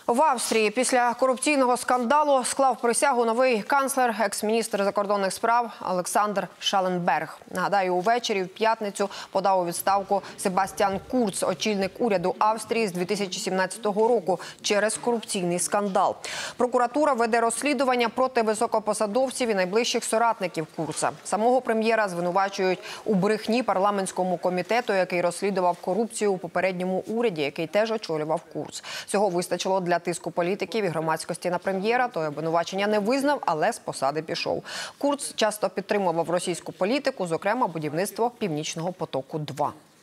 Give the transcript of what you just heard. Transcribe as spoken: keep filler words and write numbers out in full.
В Австрії після корупційного скандалу склав присягу новий канцлер, екс-міністр закордонних справ Олександр Шалленберг. Нагадаю, увечері в п'ятницю подав у відставку Себастьян Курц, очільник уряду Австрії з дві тисячі сімнадцятого року, через корупційний скандал. Прокуратура веде розслідування проти високопосадовців і найближчих соратників Курца. Самого прем'єра звинувачують у брехні парламентському комітету, який розслідував корупцію у попередньому уряді, який теж очолював Курц. Цього вистачило для тиску політиків і громадськості на прем'єра. Той обвинувачення не визнав, але з посади пішов. Курц часто підтримував російську політику, зокрема будівництво Північного потоку-два.